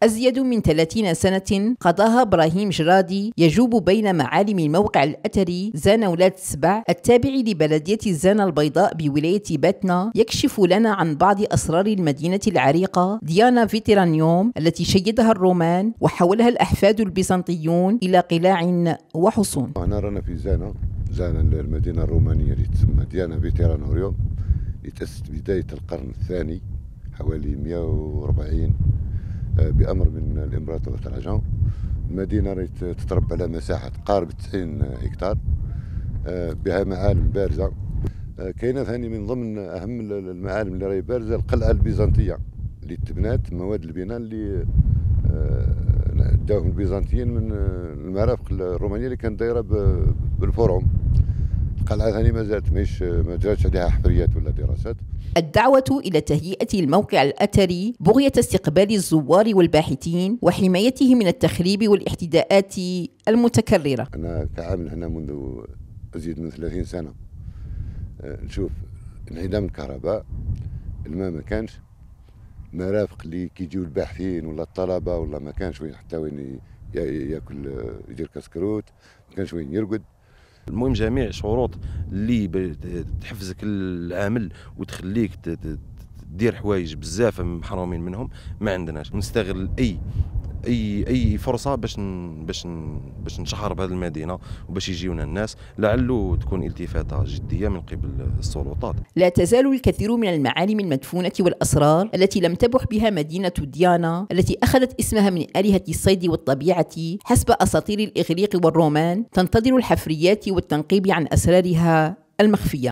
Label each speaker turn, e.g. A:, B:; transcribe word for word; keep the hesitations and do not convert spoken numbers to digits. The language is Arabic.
A: أزيد من ثلاثين سنة قضاها إبراهيم جرادي يجوب بين معالم الموقع الأثري زانا ولاد السبع التابع لبلدية زانا البيضاء بولاية باتنا، يكشف لنا عن بعض أسرار المدينة العريقة ديانا فيترانيوم التي شيدها الرومان وحولها الأحفاد البيزنطيون إلى قلاع وحصون.
B: أنا رانا في زانا، زانا المدينة الرومانية اللي تسمى ديانا فيترانيوم، اللي تأسست بداية القرن الثاني حوالي مئة وأربعين بأمر من الإمبراطور تراجان. المدينة تتربع على مساحة تقارب تسعين هكتار، بها معالم بارزة. كاينة ثاني من ضمن أهم المعالم اللي راهي بارزة القلعة البيزنطية اللي تبنات، مواد البناء اللي داوهم البيزنطيين من المرافق الرومانية اللي كانت دايرة بالفروم. القلعة ثاني ما زالت ماهيش ما جراتش عليها حفريات ولا دراسات.
A: الدعوة إلى تهيئة الموقع الأثري بغية استقبال الزوار والباحثين وحمايته من التخريب والاحتداءات المتكررة.
B: أنا كعامل هنا منذ أزيد من ثلاثين سنة نشوف انعدام الكهرباء، الماء ما كانش، مرافق اللي كيجيو الباحثين ولا الطلبة ولا ما كانش وين حتى وين ياكل يدير كسكروت، ما كانش وين يرقد.
C: المهم جميع الشروط اللي تحفزك العمل وتخليك دير حوايج بزاف محرومين منهم ما عندناش. نستغل اي اي اي فرصه باش باش باش نشهر بهذه المدينه وباش يجيونا الناس، لعله تكون التفاته جديه من قبل السلطات.
A: لا تزال الكثير من المعالم المدفونه والاسرار التي لم تبح بها مدينه ديانا التي اخذت اسمها من الهه الصيد والطبيعه حسب اساطير الاغريق والرومان تنتظر الحفريات والتنقيب عن اسرارها المخفيه.